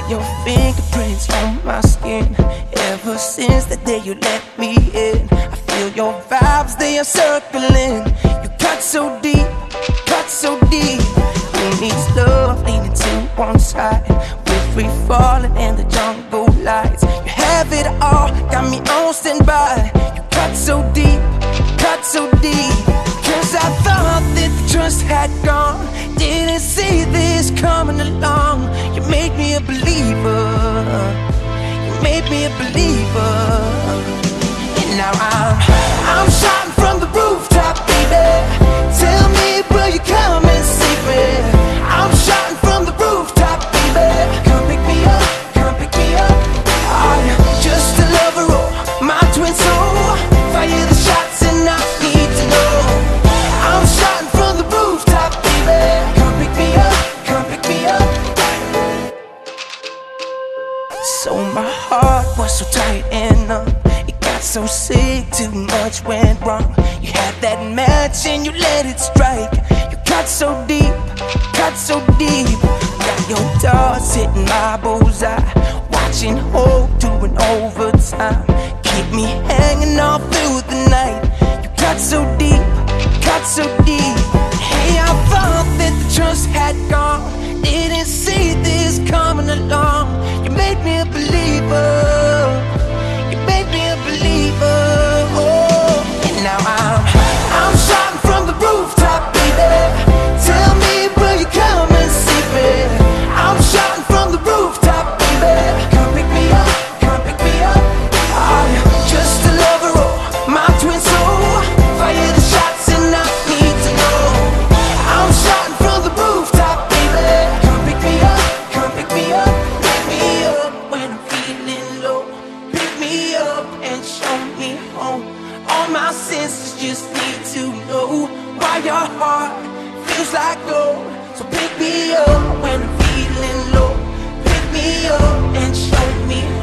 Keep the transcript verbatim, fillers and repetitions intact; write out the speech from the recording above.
your fingerprints on my skin. Ever since the day you let me in, I feel your vibes, they are circling. You cut so deep, cut so deep. Who needs love leaning to one side? We're free falling in the jungle lights. You have it all, got me on standby. You cut so deep, cut so deep. Cause I thought that the trust had gone, didn't see this coming along. You made me a believer, you made me a believer. And now I'm, I'm shouting from the rooftop, baby. Tell me, will you come and save me? I'm shouting from the rooftop, baby. Come pick me up, come pick me up. Are you just a lover or my twin soul? Fire the shots and I need to know. I'm shouting from the rooftop, baby. Come pick me up, come pick me up. So my heart was so tight and numb, it got so sick, too much went wrong. You had that match and you let it strike. You cut so deep, cut so deep. Got your doors hitting my bullseye, watching hope doing overtime. Keep me hanging all through the night. You cut so deep, cut so deep. Hey, I thought that the trust had gone, didn't see this coming along. You made me a believer, you made me a believer. Oh, and now I'm, I'm shouting from the rooftop, baby. Tell me, will you come and save me? I'm shouting from the rooftop, baby. Come pick me up, come pick me up. Are you just a lover or my twin soul? Fire the shots and I need to know. I'm shouting from the rooftop, baby. Come pick me up, come pick me up. Pick me up when I'm feeling low. Pick me up and show me home. All my senses just need to know why your heart feels like gold. So pick me up when I'm feeling low. Pick me up and show me